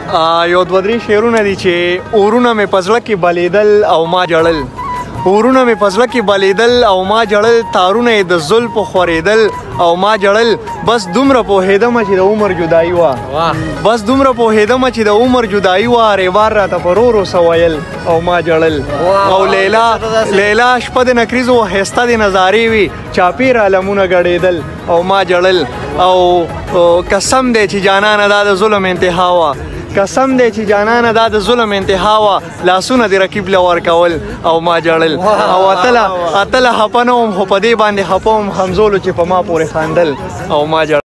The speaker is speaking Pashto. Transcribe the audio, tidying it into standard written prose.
یو دوه درې شعرونه دي چې اورونه مې په زړه کې بلیدل او ما ژړل اورونه مې په زړه کې بلیدل او ما ژړل تارونه یې د زلفو خورېدل او ما ژړل بس دومره پوهېدمه چې د عمر جدایي وه بس دومره پوهېدمه چې د عمر جدایي وه ریوار راته په رو رو څه ویل او ما ژړل او لیلا شپه د نکریزو ښایسته د نظارې وي چاپېره علمونه ګډېدل او ما ژړل او قسم دی چې جانانه دا د ظلم انتها وه قسم دی چې جانانه دا د ظلم انتها وه لاسونه د رقیب له ورکول او ما ژړل او اتله خفه نه وم خو په دې باندې خفه وم همزولو چې په ما پورې خندل او ما ژړل